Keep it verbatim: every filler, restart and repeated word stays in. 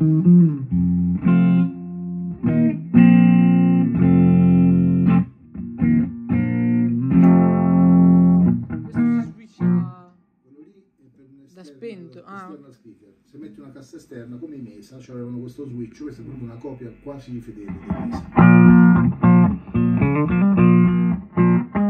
Da spento, ah. Speaker. Se metti una cassa esterna come i Mesa, cioè avevano questo switch, questa è proprio una copia quasi fedele dei Mesa.